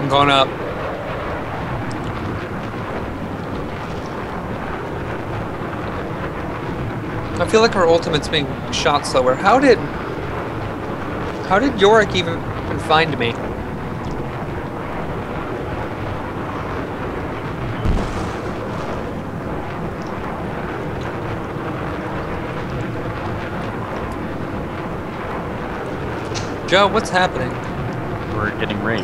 I'm going up. I feel like our ultimate's being shot slower. How did Yorick even find me? Joe, what's happening? We're getting raped.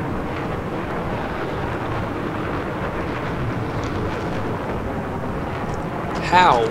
How?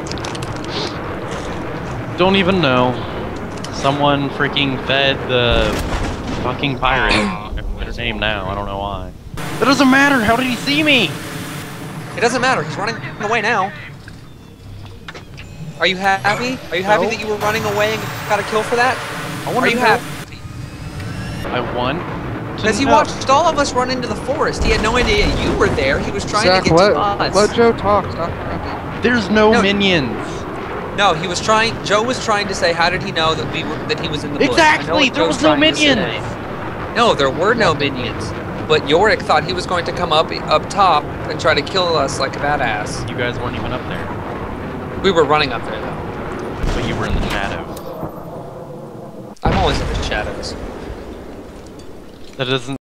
Don't even know. Someone freaking fed the fucking pirate. I forget his name now. I don't know why. That doesn't matter. How did he see me? It doesn't matter. He's running away now. Are you happy? Are you happy that you were running away and got a kill for that? Are you happy? I won. Because he watched all of us run into the forest. He had no idea you were there. He was trying to get to us. Let Joe talk. Stop interrupting. There's no minions. No, he was trying. Joe was trying to say, how did he know that he was in the bush? Exactly. There was no minions. No, there were no minions. But Yorick thought he was going to come up top and try to kill us like a badass. You guys weren't even up there. We were running up there though. But you were in the shadows. I'm always in the shadows. That doesn't.